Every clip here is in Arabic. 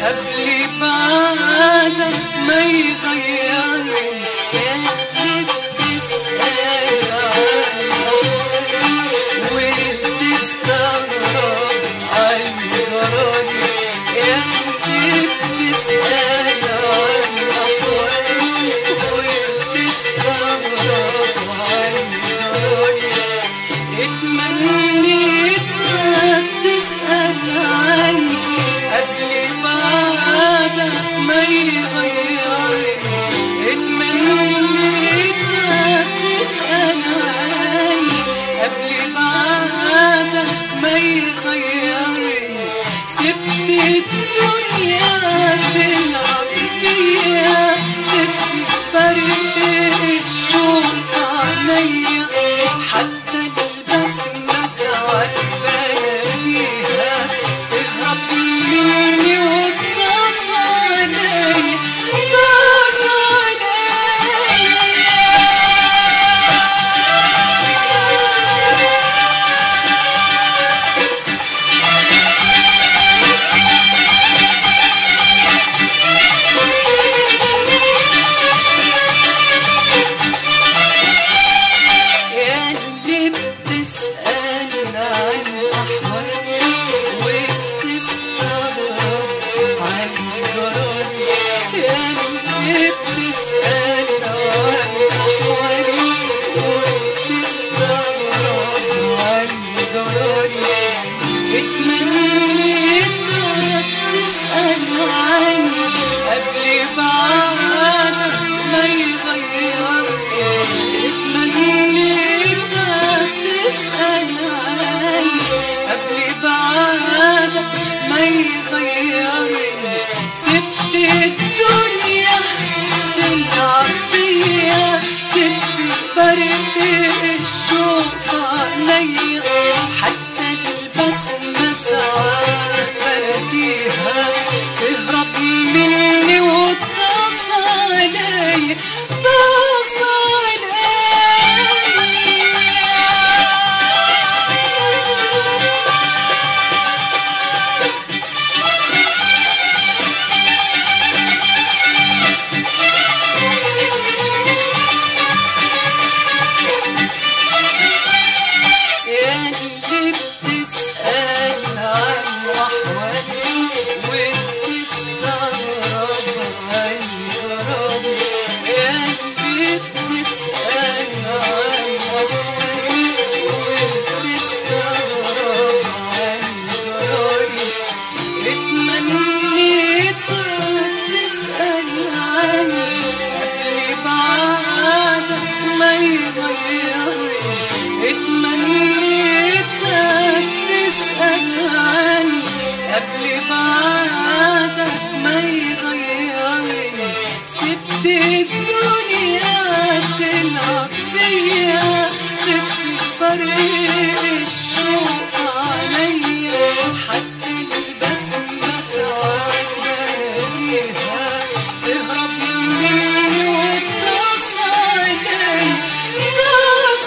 قبل بعدك ما يغيرني. يا اللي بتسأل عن أحوالي وتستغرب عن جرالي. يا اللي بتسأل عن أحوالي وتستغرب عن جرالي. اتمنيتك تسأل عني قبل بعدك ما يغيرني. اتمنيتك تسأل عني قبل بعدك ما يغيرني. سبت الدنيا تلعب بيا تكفي فرق الشوق عليا. حتى البسمة ساعات بناديها تهرب مني وتداس عليا تداس اتمنيتك تسأل عني قبل بعدك ما يغيرني. اتمنيتك تسأل عني قبل بعدك ما يغيرني. سبت الدنيا تلعب بيا تكفي برق الشوق عليا. حتى البسمة ساعات بناديها تهرب مني وتداس عليا تداس اتمنيتك تسأل عني قبل بعدك ما يغيرني. سبت الدنيا تلعب بيا تكفي فرق الشوق عليا. حتى البسمة ساعات بناديها تهرب مني وتداس عليا تداس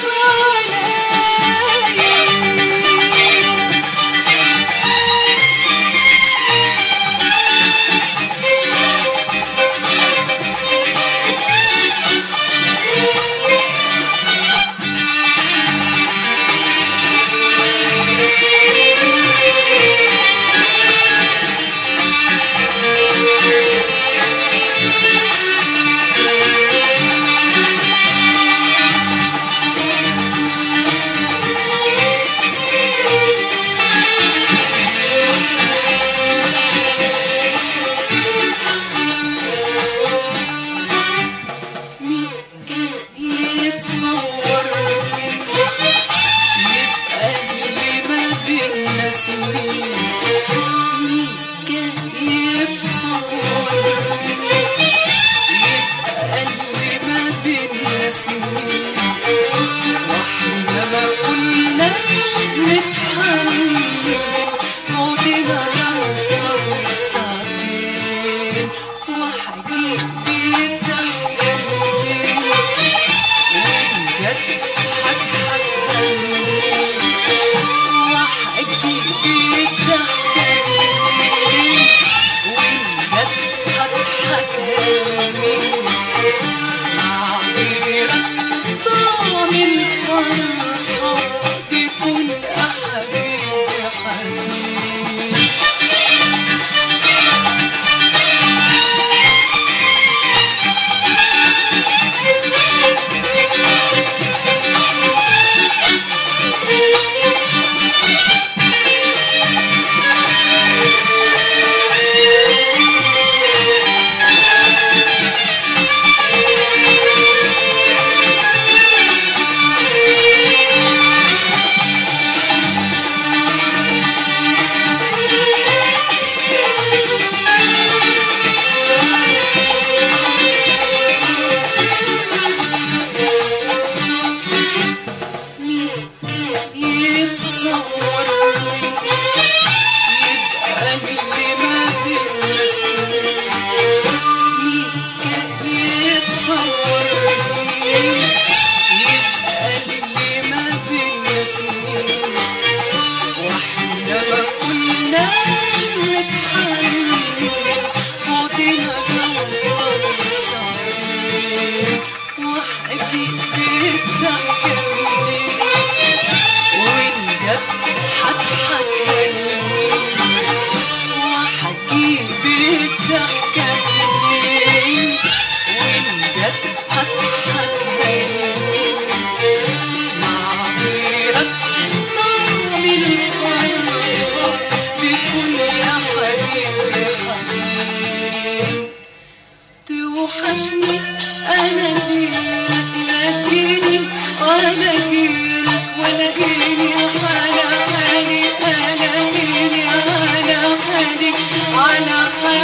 توحشني انا ديك لاقيني وانا جيلك ولاقيني على حالي الاقيني على حالي على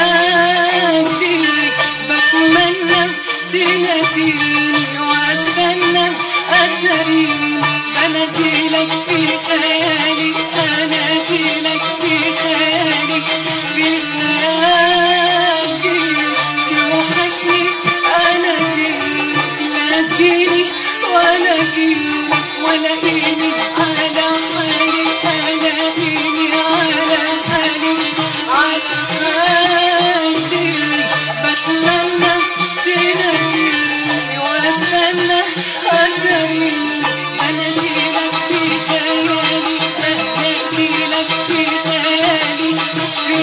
حالي بتمنى تناديني واستنى اتريني بناديلك في خيالي اناديلك في خيالي في خيالي توحشني انا ديك لاقيني ولا جيلك ولاقيني على حالي الاقيني على حالي على حالي بتمنى تناديني واستنى اتريني اناديلك في خيالي اناديلك في خيالي في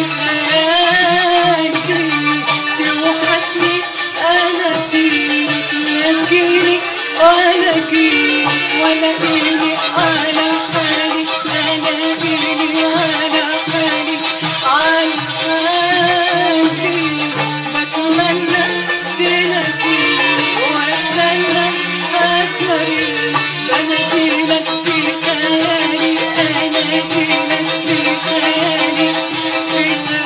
خيالي توحشني انا ديك لاقيني ولا جيلك ولاقيني على حالي الاقيني على حالي على حالي بتمنى تناديني واستنى اتريني بناديلك في خيالي اناديلك في خيالي في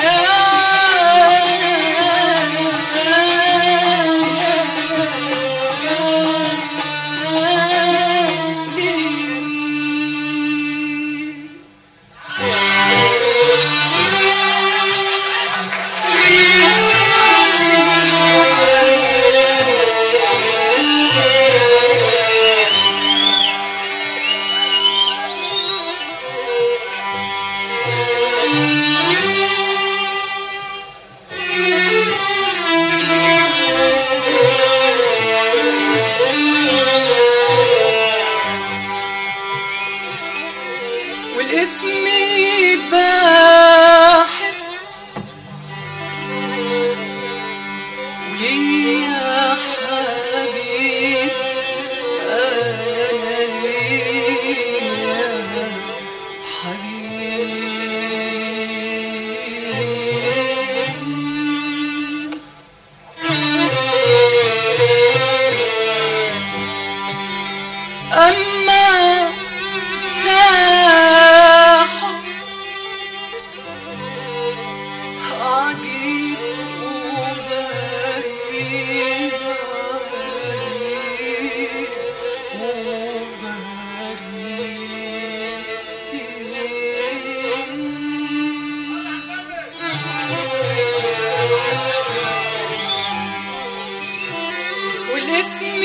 والاسم باحب وليا حبيب انا ليا حبيب اما ده حب عجيب وغريب غريب وغريب والاسم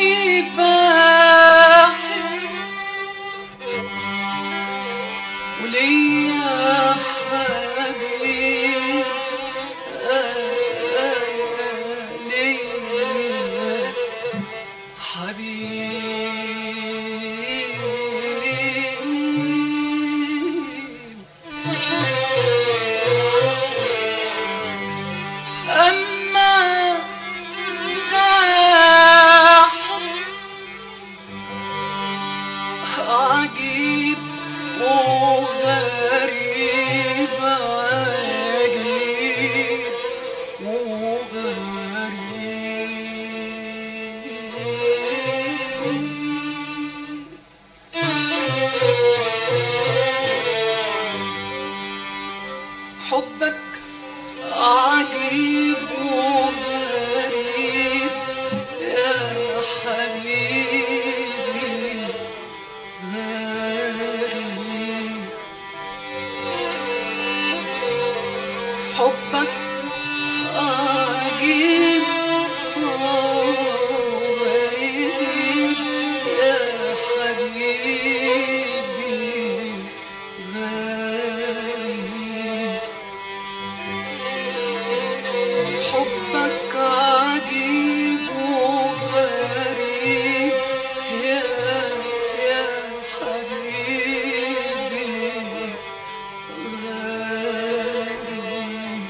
باحب وليا حبيب أنا ليا حبيب حبك عجيب وغريب يا حبيبي، غريب. حبك عجيب وغريب يا حبيبي، غريب. حبك عجيب وغريب يا حبيبي، غريب.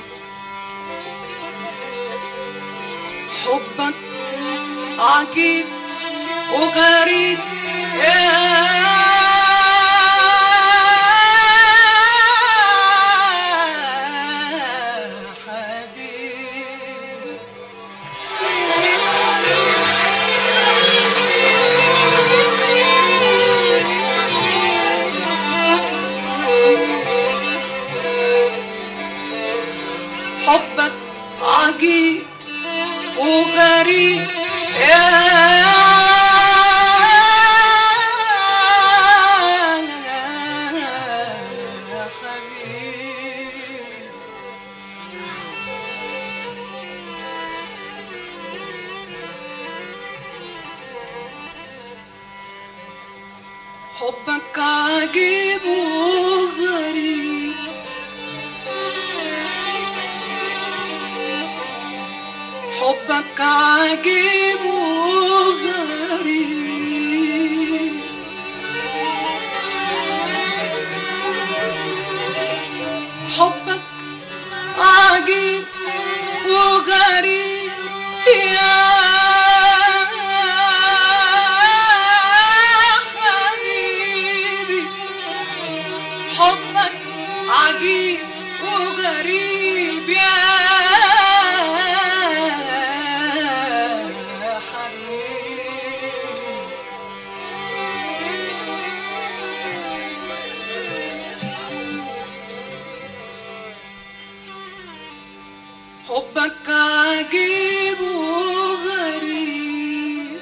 حبك عجيب وغريب يا حبيبي. حبك عجيب وغريب يا حبيبي. حبك عجيب وغريب، حبك عجيب وغريب. حبك عجيب وغريب يا حبيبي. حبك عجيب وغريب يا حبك عجيب وغريب.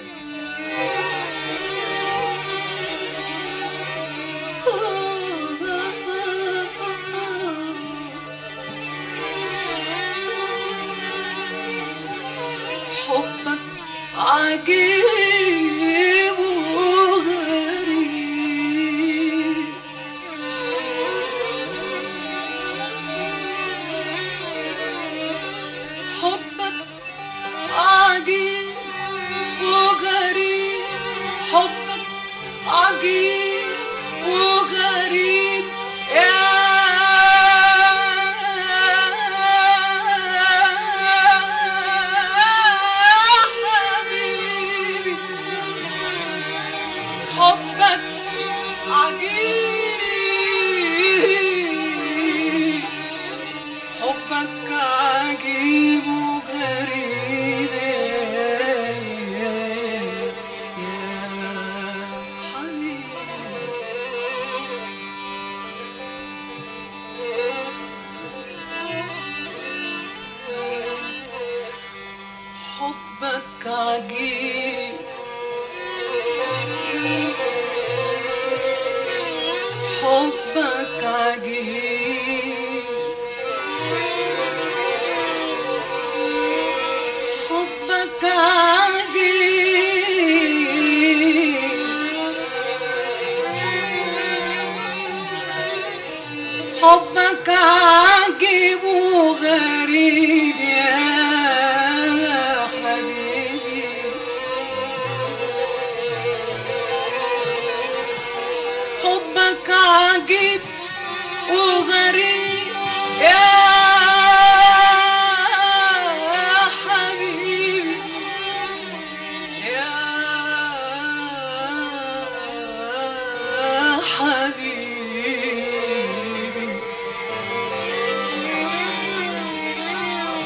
حبك عجيب وغريب. حبك عجيب وغريب. حبك عجيب وغريب يا حبيبي. حبك عجيب، حبك عجيب وغريب يا حبيبي. حبك عجيب، حبك عجيب. حبك عجيب، حبك عجيب وغريب يا حبيبي. حبك عجيب وغريب يا حبيبي، يا حبيبي.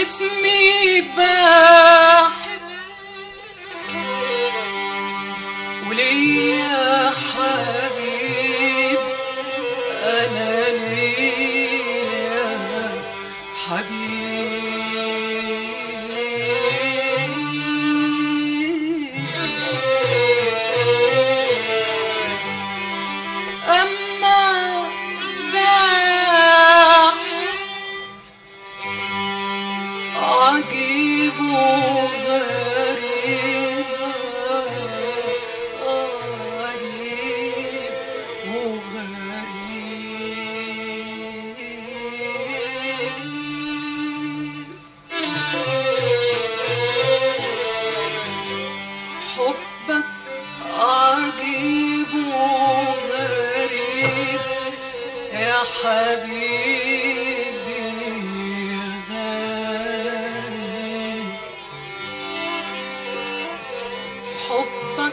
اسمي بحب وليا حبيب، أنا ليا حبيب. أما ده عجيب وغريب، عجيب وغريب. حبك عجيب وغريب يا حبيبي غالي. حبك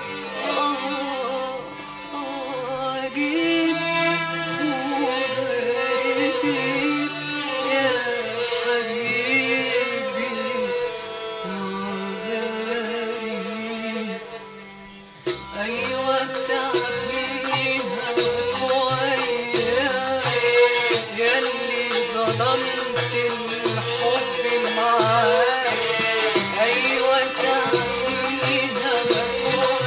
عجيب وغريب يا حبيبي غالي. أيوة تعبني هواك وياك، ياللي ظلمت الحب معاك. أيوة تعبني هواك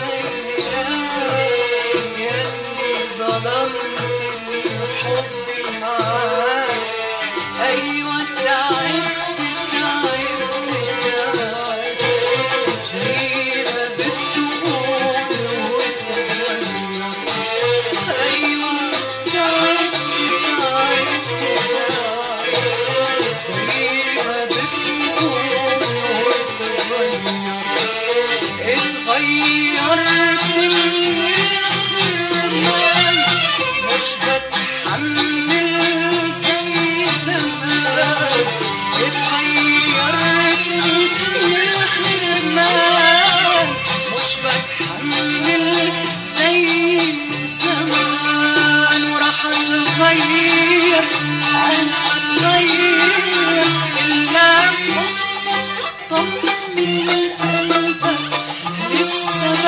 وياك، ياللي ظلمت الحب معاك. أيوة تعبت تعبت تعبت زي ما بتقول وتغير. أيوة تعبت تعبت تعبت زي ما بتقول وتغير. اتغيرت من الحرمان، مش بتحمل زي زمان. اتغيرت من الحرمان، مش بتحمل زي زمان. وراح اتغير انا اتغير، الا حبك طمن قلبك لسه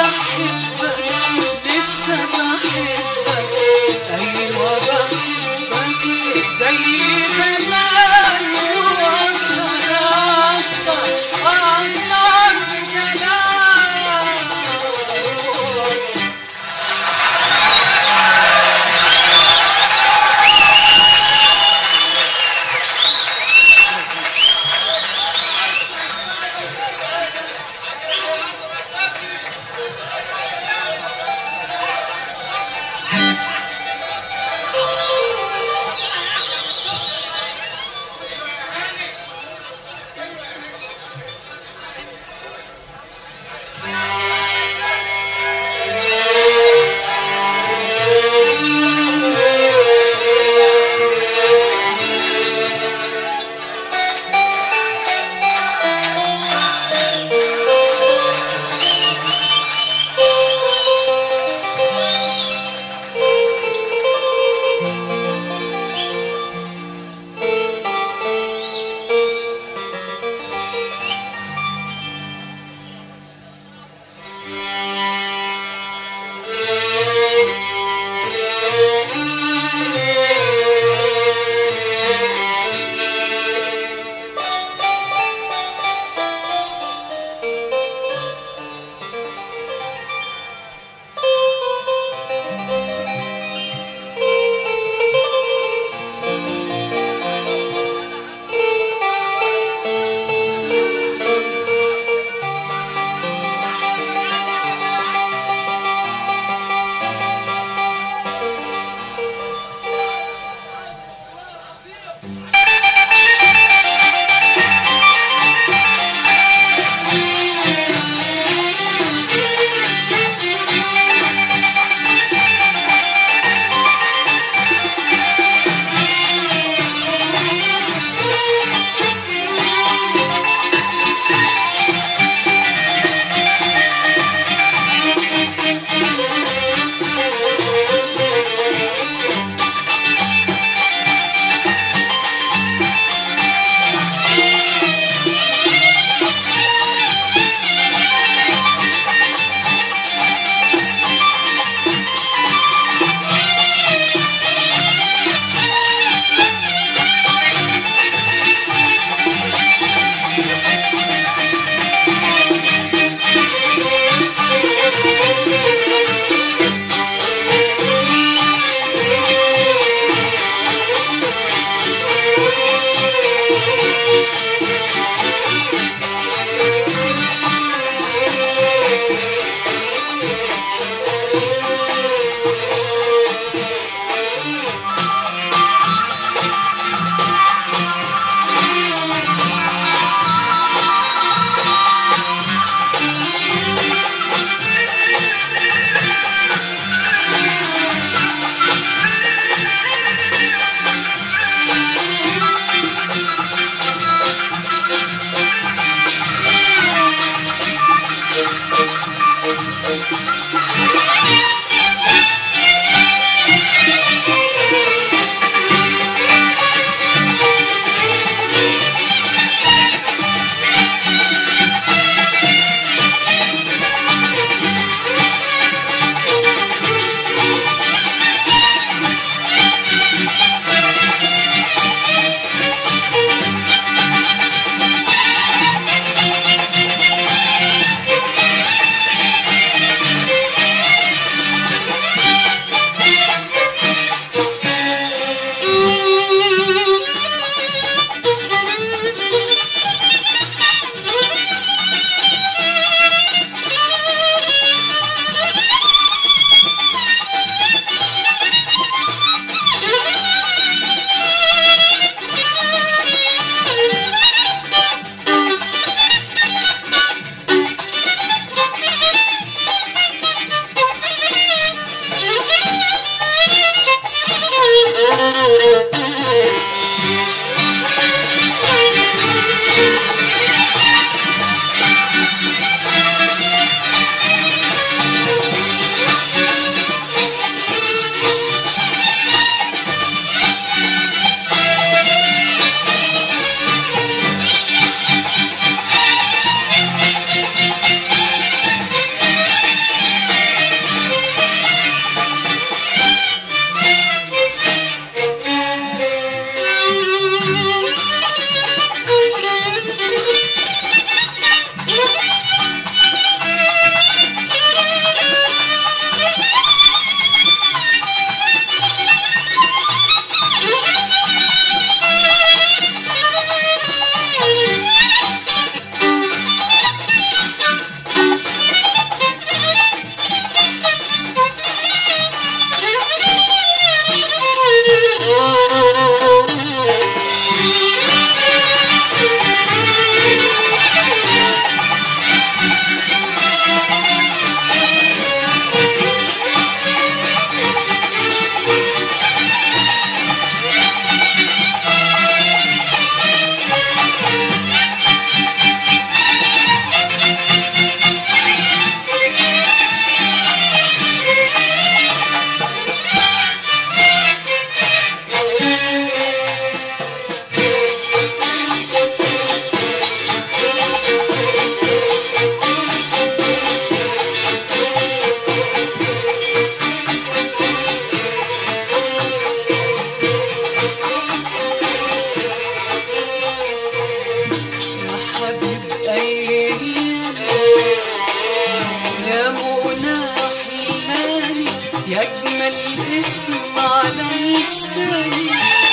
يا منى أحلامي يا أجمل اسم على لساني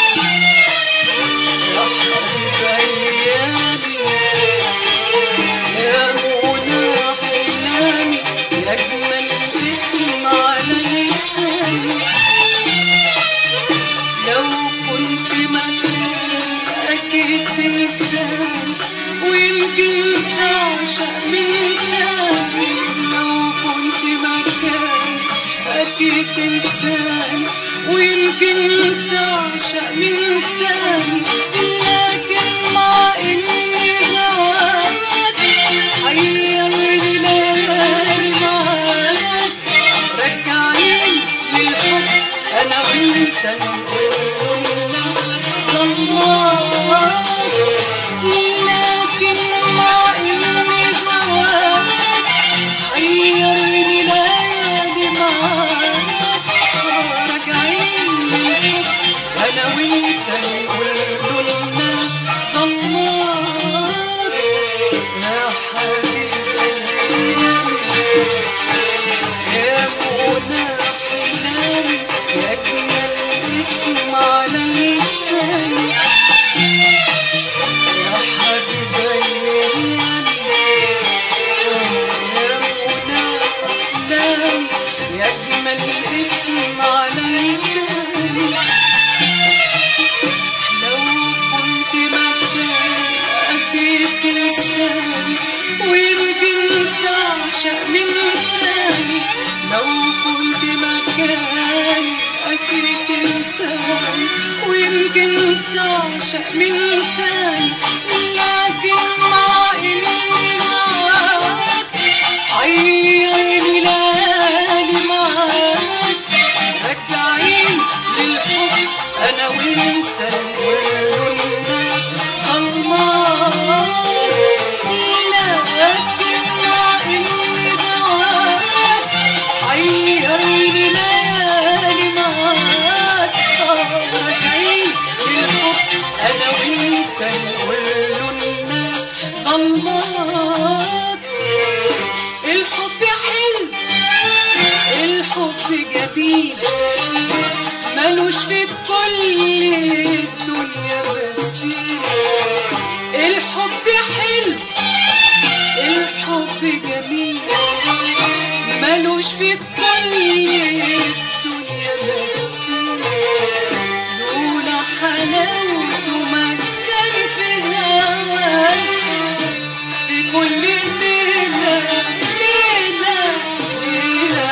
يا حبيب أيامي يا منى أحلامي يا أجمل اسم على لساني لو كنت مكان أكيد تنساني ويمكن تعشق من تاني لو كنت مكان أكيد تنساني ويمكن تعشق من تاني لكن مع إني هواك حيرني ليالي معاك رجعين للحب أنا وأنت نقول الناس ظلماك لكن مع إني هواك حيرني ليالي معاك راجعين للحب أنا وأنت نقول الناس ظلماك يا حبيبي يا منى أحلامي يا أجمل اسم على لساني يا حبيبي يا منى أحلامي يا أجمل اسم على لساني لو كنت مكان أكيد تنساني ويمكن تعشق من تاني لو كنت مكان أكيد تنساني ويمكن تعشق من تاني لكن مع إني معاك عيرني ليالي معاك رجعين للحب أنا وأنت نقول الناس ظلماك لكن مع إني معاك عيرني ليالي معاك راجعين للحب أنا وأنت نقول الناس ظلماك الحب حلو الحب جميل ملوش في كل الدنيا مثيل الحب حلو الحب جميل ملوش في كل الدنيا مثيل لولا حلاوته ما كان في هواك في كل ليلة ليلة ليلة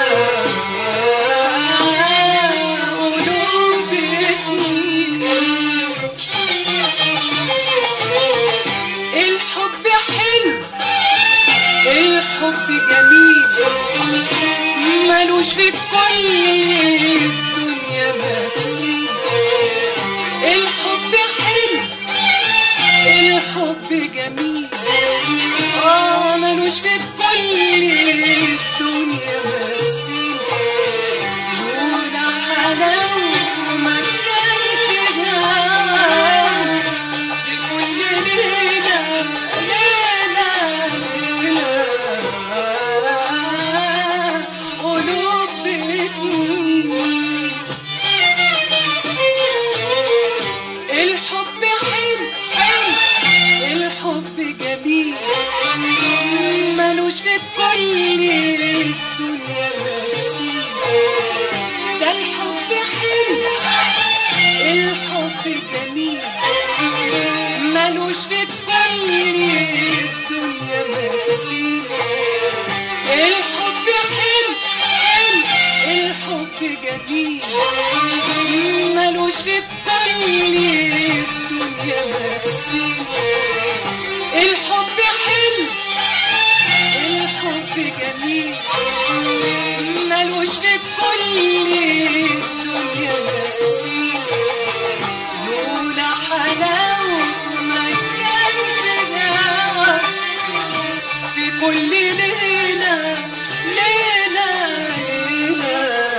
قلوب اتنين الحب حلو الحب جميل ملوش في كل الدنيا مثيل الحب حلو الحب جميل ملوش في كل الدنيا مثيل لولا حلاوته ما كان في هواك في كل ليلة ليلة ليلة قلوب بتميل الحب حلو حلو الحب جميل ملوش في كل الدنيا مثيل ده الحب حلو الحب جميل ملوش في كل الدنيا مثيل الحب حلو حلو الحب جميل ملوش في كل الدنيا مثيل الحب حلو الحب جميل ملوش في كل الدنيا مثيل لولا حلاوته ما كان في هواك في كل ليلة ليلة ليلة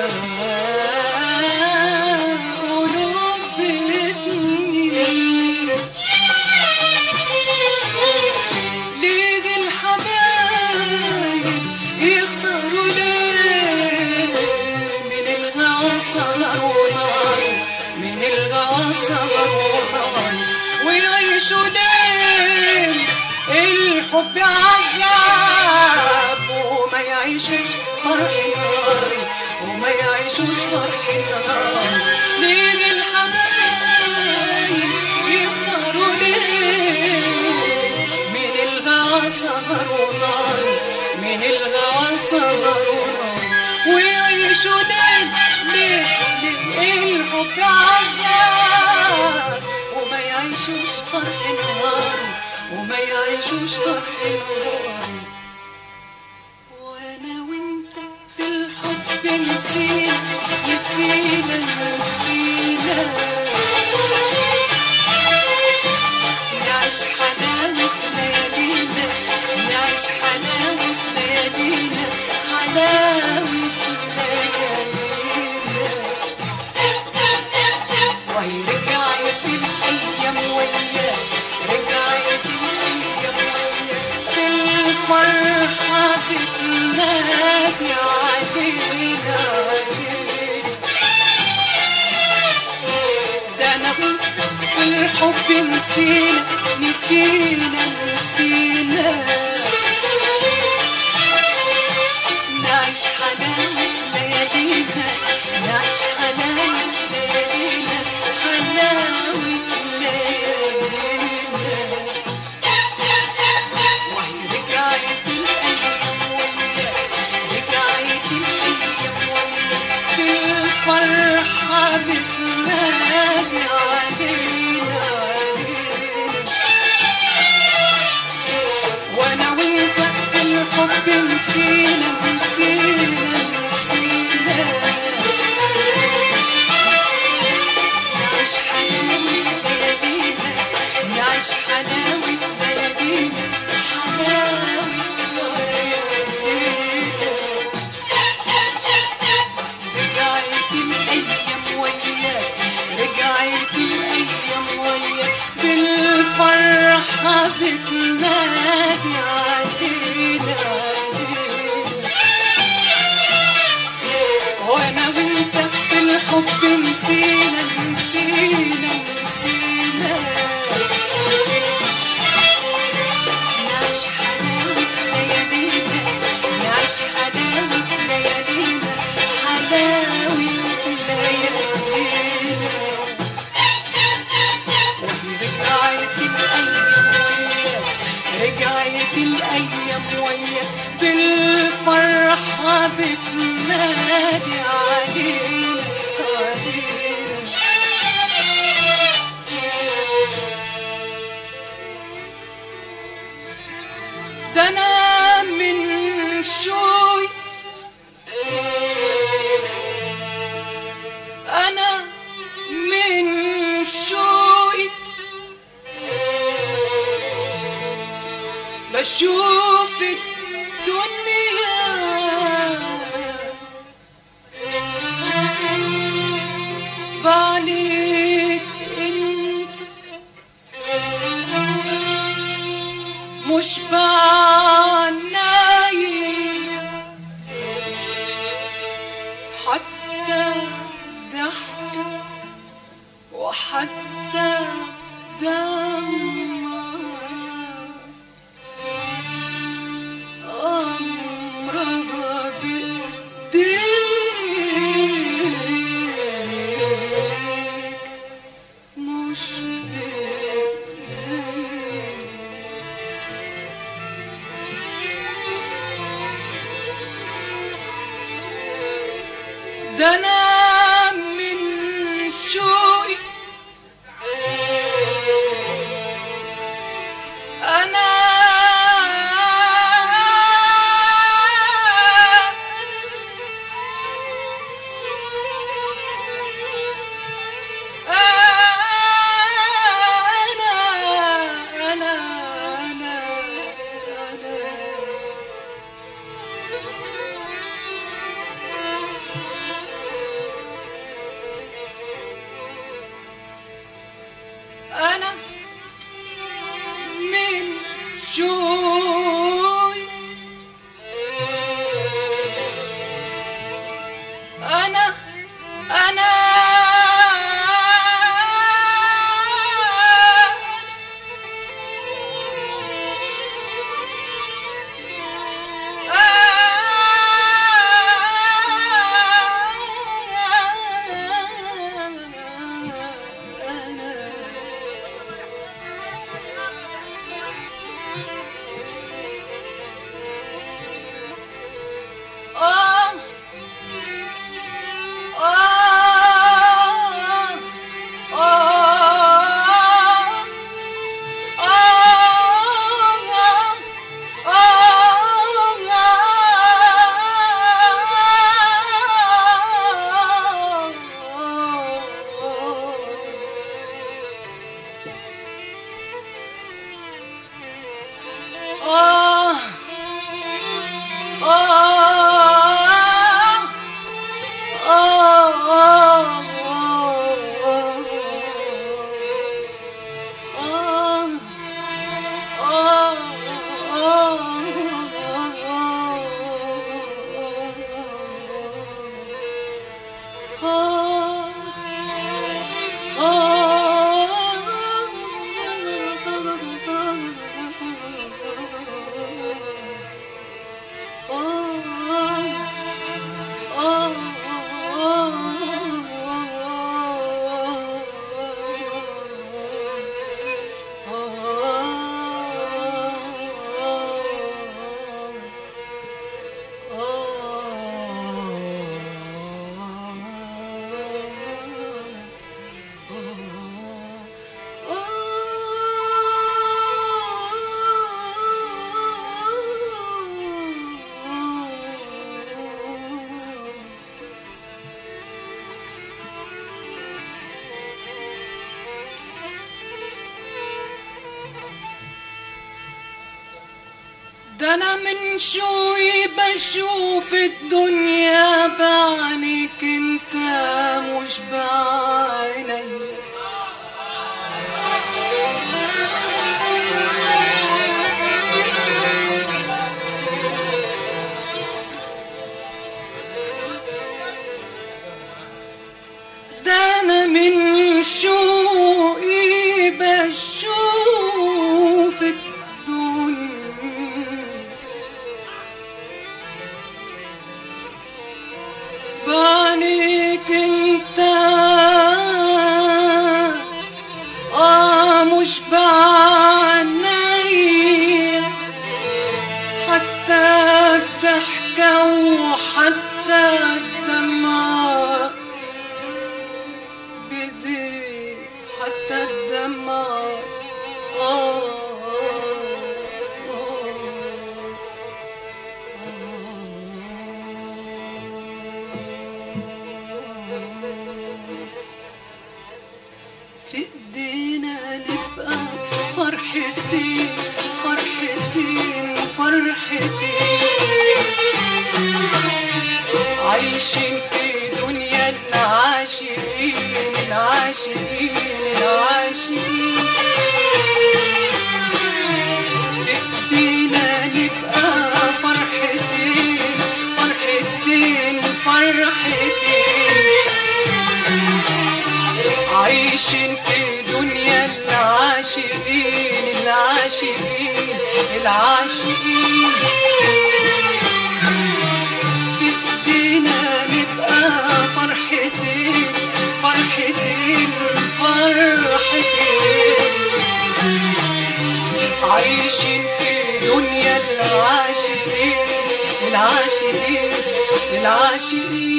قلوب بتميل ليه الحبايب يختاروا ليه من الهوى سهر ونار، من الهوى سهر ونار، ويعيشوا ليه الحب عذاب وما يعيشوش فرح نار، وما يعيشوش فرح نار. ليه الحبايب يختاروا ليه من الهوى سهر ونار، من الهوى سهر ونار، ويعيشوا ليه الحب عذاب وما يعيشوش فرح نار، وما يعيشوش فرح نار. وانا وانت في الحب نسينا نسينا نسينا نعيش حلاوة ليالينا، نعيش حلاوة ليالينا، حلاوة ليالينا. وهي رجعت الأيام وياك، رجعت الأيام وياك، بالفرحة بتنادي علينا علينا. ده أنا وأنت في الحب نسينا نسينا نسينا نعيش حلاوة ليالينا، نعيش حلاوة ليالينا، حلاوة ليالينا. وهي رجعت الأيام وياك، رجعت الأيام وياك، بالفرحة بتنادي علينا علينا. وانا وانت في الحب نسينا نسينا نسينا نعيش حلاوة ليالينا، نعيش حلاوة ليالينا، حلاوة ليالينا. رجعت الأيام وياك، رجعت الأيام وياك، بالفرحة بتنادي علينا علينا. وانا وانت في الحب نسينا نسينا نسينا نعيش حلاوة ليالينا، نعيش حلاوة ليالينا، حلاوة ليالينا. وهي رجعت الأيام وياك، رجعت الأيام وياك، بالفرحة بتنادي علينا علينا. ده أنا من شوي، أنا من شوي بشوف الدنيا بعينيك انت، مش بعينيا، حتى ضحكة وحتى دمع أمرها بإيديك، مش بإيديك. ده أنا من شوقي، أنا انا من شوي بشوف الدنيا بعينيك انت مش بعيني. ده انا من شوقي بشوف الدنيا بعينيك انت مش بعيني، حتى الضحكة وحتى الدمعة بيديك، حتى الدمعة في ايدينا نبقى فرحتين فرحتين فرحتين، عايشين في دنيا العاشقين العاشقين العاشقين. في ايدينا نبقى فرحتين فرحتين فرحتين، عايشين في دنيا العاشقين العاشقين العاشقين. في ايدينا نبقى فرحتين فرحتين فرحتين، عايشين في دنيا العاشقين العاشقين العاشقين.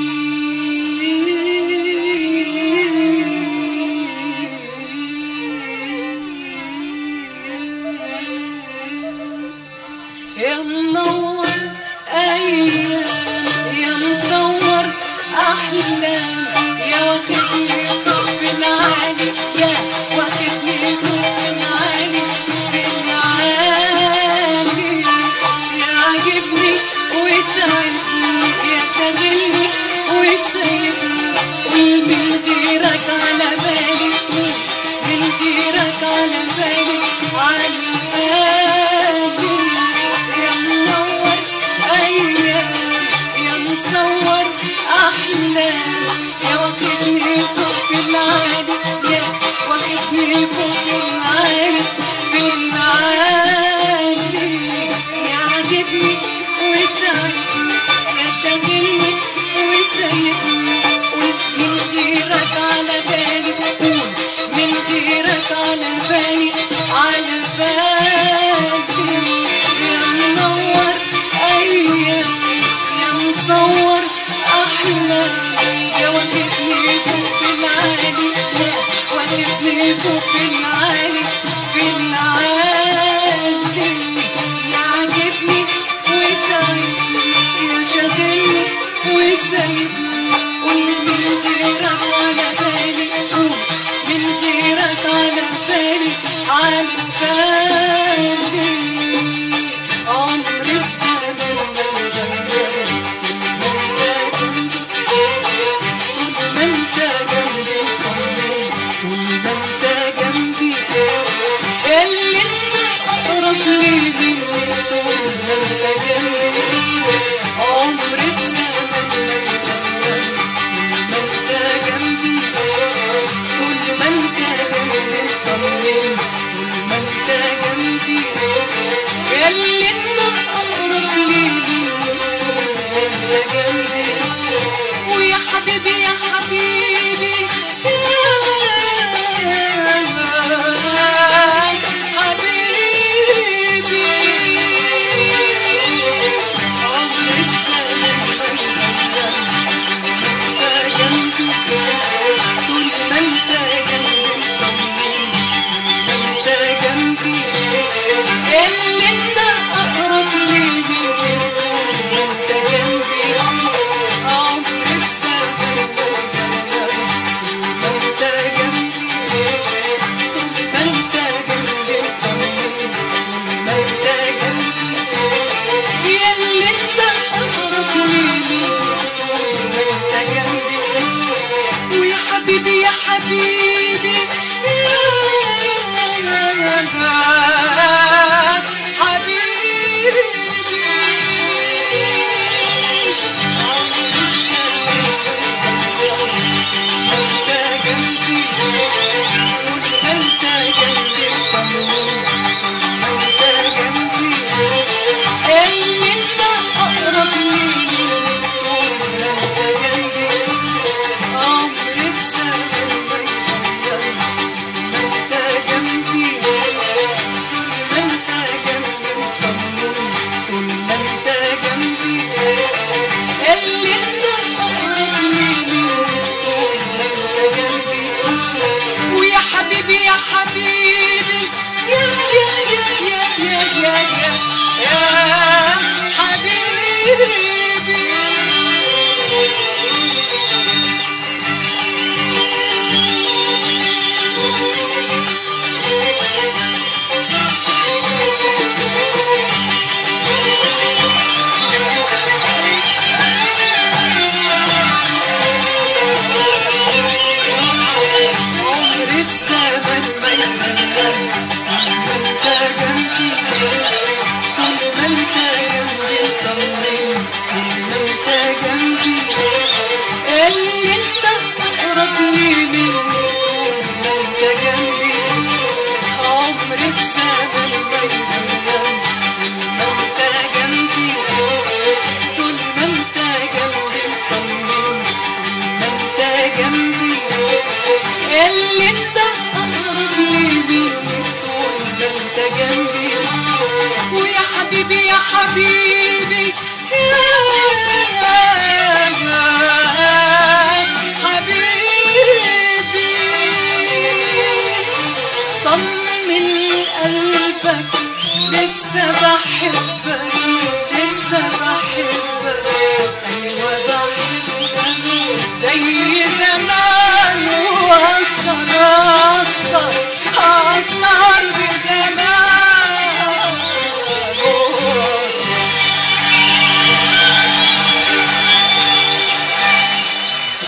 يا منور أيام يا مصور أحلام، يا واخدني فوق في العالي، يا واخدني فوق في العالي في العالي. يا عاجبني وتعبني، يا شاغلني وسايبني، ومن غيرك على بالي، من غيرك على بالي على بالي. مصور أحلام، يا واخدني فوق في العالي، يا واخدني فوق في العالي في العالي. يا عاجبني وتعبني، يا شاغلني وسايبني، قول من غيرك على بالي، قول من غيرك على بالي على بالي. يا منور أيام مصور أحلام، يا واخدني فوق في العالي، يا واخدني فوق في العالي في العالي. يا عاجبني وتعبني، يا شاغلني وسايبني، قول من غيرك على بالي، قول من غيرك على بالي على بالي. عمر الزمن اللي انت اقرب لي مني طول ما انت جنبي. عمر الزمن طول ما انت جنبي، طول ما انت جنبي طمني، طول ما انت جنبي. اللي انت اقرب لي مني طول ما انت جنبي. ويا حبيبي يا حبيبي حبيبي يا حبيبي عمر السنة انت جنبي طول ما انت جنبي انت جنبي اللي انت اقرب لي طول ما انت جنبي عمر السنة انت جنبي طول ما انت جنبي طول ما انت جنبي اللي انت اقرب لي طول ما انت جنبي ويا حبيبي يا حبيبي يا يا يا يا يا يا يا يا حبيبي عمر الزمن ما يتغير طول ما انت جنبي طول ما انت جنبي طمني طول ما انت جنبي اللي انت اقرب لي مني طول ما انت جنبي عمر الزمن ما يتغير طول ما انت جنبي طول ما انت جنبي طمني طول ما انت جنبي اللي انت اقرب لي مني طول ما انت جنبي ويا حبيبي يا حبيبي يا حبيبي طمن قلبك لسه بحبك لسه بحبك ايوه بحبك زي زمان